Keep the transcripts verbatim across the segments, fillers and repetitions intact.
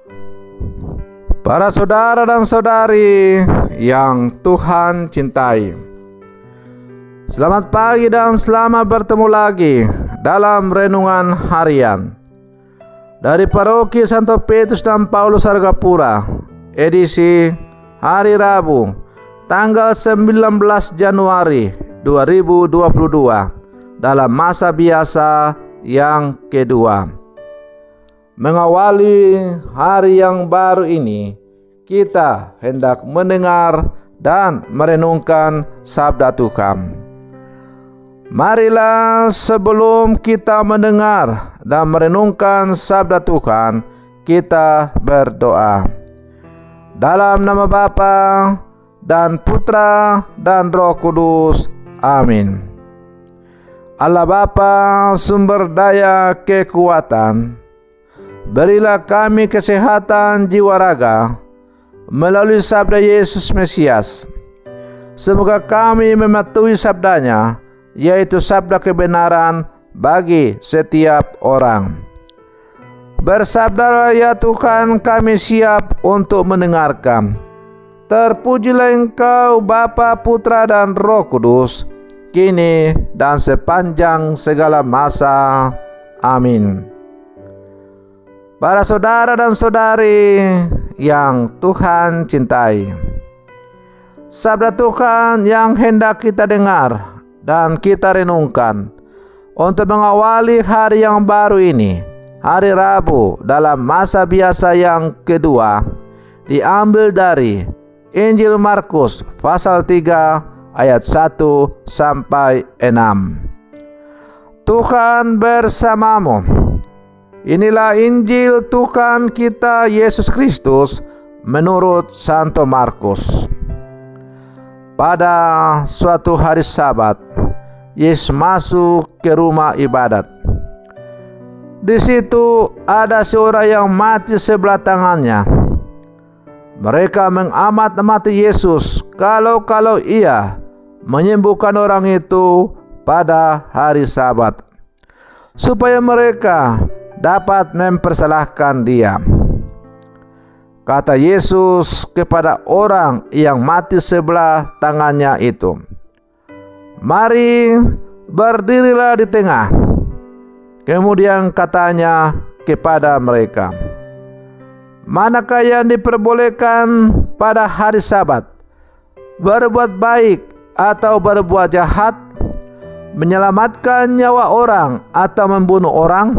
Para saudara dan saudari yang Tuhan cintai, selamat pagi dan selamat bertemu lagi dalam renungan harian dari Paroki Santo Petrus dan Paulus Argapura, edisi hari Rabu, tanggal sembilan belas Januari dua ribu dua puluh dua, dalam masa biasa yang kedua. Mengawali hari yang baru ini, kita hendak mendengar dan merenungkan sabda Tuhan. Marilah sebelum kita mendengar dan merenungkan sabda Tuhan, kita berdoa. Dalam nama Bapa dan Putra dan Roh Kudus. Amin. Allah Bapa, sumber daya kekuatan, berilah kami kesehatan jiwa raga melalui sabda Yesus Mesias. Semoga kami mematuhi sabdanya, yaitu sabda kebenaran bagi setiap orang. Bersabdalah ya Tuhan, kami siap untuk mendengarkan. Terpujilah Engkau Bapa, Putra dan Roh Kudus, kini dan sepanjang segala masa. Amin. Para saudara dan saudari yang Tuhan cintai, sabda Tuhan yang hendak kita dengar dan kita renungkan untuk mengawali hari yang baru ini, hari Rabu dalam masa biasa yang kedua, diambil dari Injil Markus pasal tiga ayat satu sampai enam. Tuhan bersamamu. Inilah Injil Tuhan kita Yesus Kristus menurut Santo Markus. Pada suatu hari Sabat, Yesus masuk ke rumah ibadat. Di situ ada seorang yang mati sebelah tangannya. Mereka mengamat-amati Yesus kalau-kalau ia menyembuhkan orang itu pada hari Sabat, supaya mereka dapat mempersalahkan dia. Kata Yesus kepada orang yang mati sebelah tangannya itu, "Mari, berdirilah di tengah." Kemudian katanya kepada mereka, "Manakah yang diperbolehkan pada hari Sabat, berbuat baik atau berbuat jahat, menyelamatkan nyawa orang atau membunuh orang?"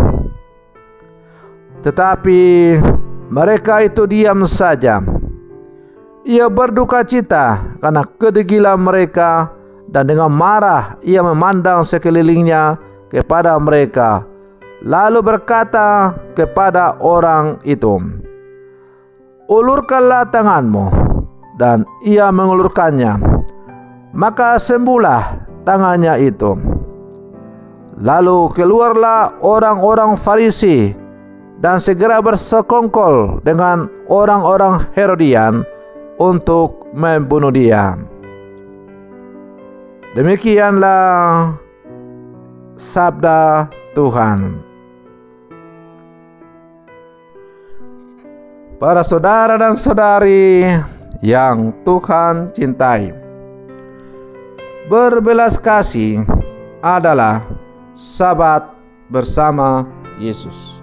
Tetapi mereka itu diam saja. Ia berduka cita karena kedegilan mereka, dan dengan marah ia memandang sekelilingnya kepada mereka, lalu berkata kepada orang itu, "Ulurkanlah tanganmu." Dan ia mengulurkannya, maka sembuhlah tangannya itu. Lalu keluarlah orang-orang Farisi dan segera bersekongkol dengan orang-orang Herodian untuk membunuh dia. Demikianlah sabda Tuhan. Para saudara dan saudari yang Tuhan cintai, berbelas kasih adalah Sabat bersama Yesus.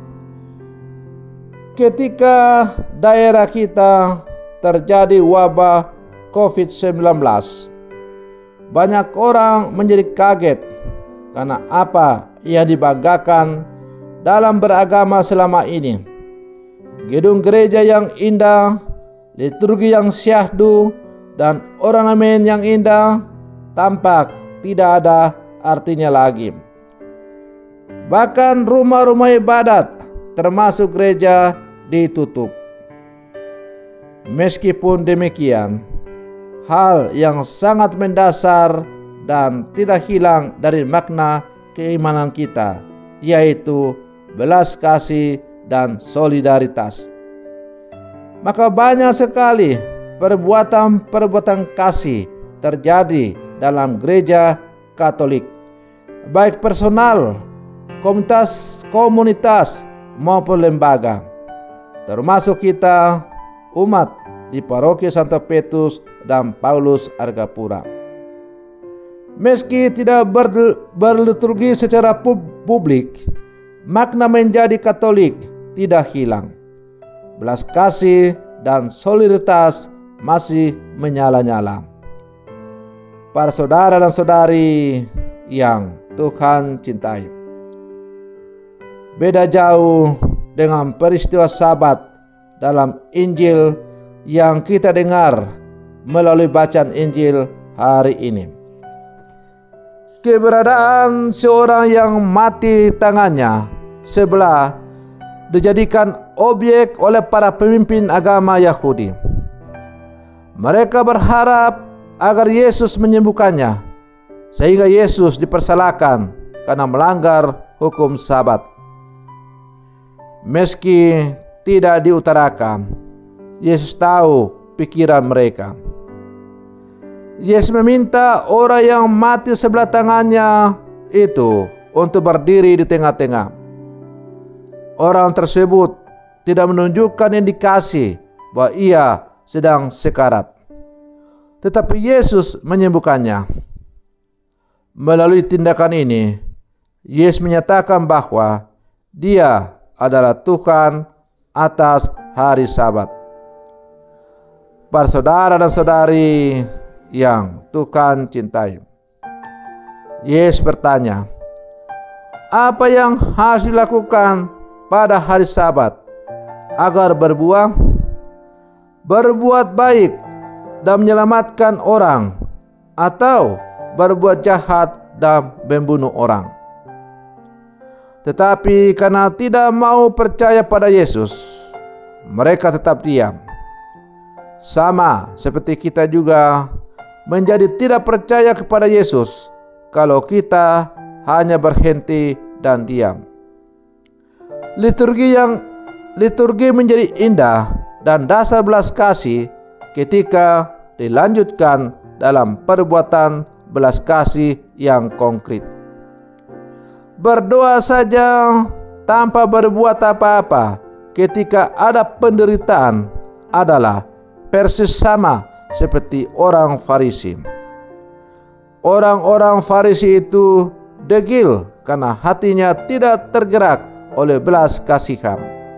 Ketika daerah kita terjadi wabah covid sembilan belas, banyak orang menjadi kaget karena apa yang dibanggakan dalam beragama selama ini. Gedung gereja yang indah, liturgi yang syahdu, dan ornamen yang indah tampak tidak ada artinya lagi. Bahkan rumah-rumah ibadat termasuk gereja ditutup. Meskipun demikian, hal yang sangat mendasar dan tidak hilang dari makna keimanan kita, yaitu belas kasih dan solidaritas. Maka banyak sekali perbuatan-perbuatan kasih terjadi dalam gereja Katolik, baik personal, komunitas, komunitas maupun lembaga. termasuk kita umat di Paroki Santo Petrus dan Paulus Argapura. Meski tidak ber- berliturgi secara pub- publik, makna menjadi Katolik tidak hilang. Belas kasih dan solidaritas masih menyala-nyala. Para saudara dan saudari yang Tuhan cintai, beda jauh dengan peristiwa Sabat dalam Injil yang kita dengar melalui bacaan Injil hari ini. Keberadaan seorang yang mati tangannya sebelah dijadikan objek oleh para pemimpin agama Yahudi. Mereka berharap agar Yesus menyembuhkannya, sehingga Yesus dipersalahkan karena melanggar hukum Sabat. Meski tidak diutarakan, Yesus tahu pikiran mereka. Yesus meminta orang yang mati sebelah tangannya itu untuk berdiri di tengah-tengah. Orang tersebut tidak menunjukkan indikasi bahwa ia sedang sekarat, tetapi Yesus menyembuhkannya. Melalui tindakan ini, Yesus menyatakan bahwa Dia adalah Tuhan atas hari Sabat. Para saudara dan saudari yang Tuhan cintai, Yesus bertanya, apa yang harus dilakukan pada hari Sabat agar berbuah? Berbuat baik dan menyelamatkan orang, atau berbuat jahat dan membunuh orang? Tetapi karena tidak mau percaya pada Yesus, mereka tetap diam. Sama seperti kita juga menjadi tidak percaya kepada Yesus kalau kita hanya berhenti dan diam. Liturgi yang liturgi menjadi indah dan dasar belas kasih ketika dilanjutkan dalam perbuatan belas kasih yang konkret. Berdoa saja tanpa berbuat apa-apa ketika ada penderitaan adalah persis sama seperti orang Farisi. Orang-orang Farisi itu degil karena hatinya tidak tergerak oleh belas kasihan.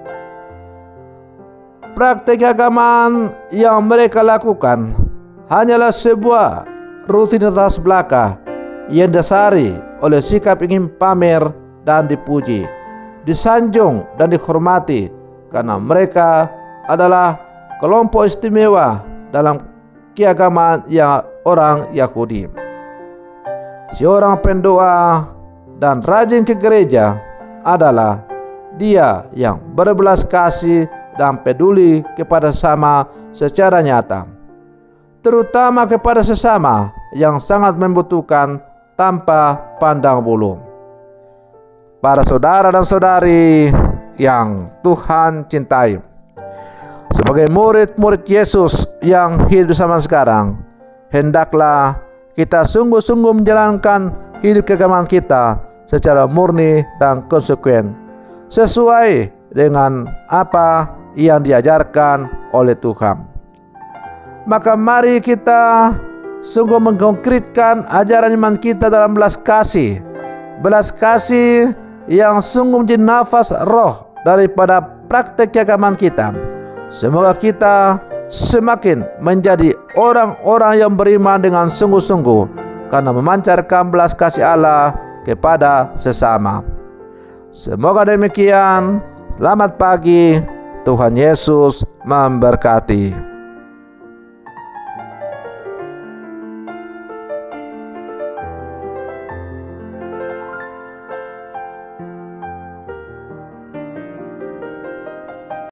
Praktek keagamaan yang mereka lakukan hanyalah sebuah rutinitas belaka yang didasari oleh sikap ingin pamer dan dipuji, disanjung dan dihormati karena mereka adalah kelompok istimewa dalam keagamaan yang orang Yahudi. Seorang pendoa dan rajin ke gereja adalah dia yang berbelas kasih dan peduli kepada sesama secara nyata, terutama kepada sesama yang sangat membutuhkan tanpa pandang bulu. Para saudara dan saudari yang Tuhan cintai, sebagai murid-murid Yesus yang hidup zaman sekarang, hendaklah kita sungguh-sungguh menjalankan hidup keagamaan kita secara murni dan konsekuen, sesuai dengan apa yang diajarkan oleh Tuhan. Maka mari kita sungguh mengkonkretkan ajaran iman kita dalam belas kasih, belas kasih yang sungguh menjadi nafas roh daripada praktek keagamaan kita. Semoga kita semakin menjadi orang-orang yang beriman dengan sungguh-sungguh karena memancarkan belas kasih Allah kepada sesama. Semoga demikian. Selamat pagi. Tuhan Yesus memberkati.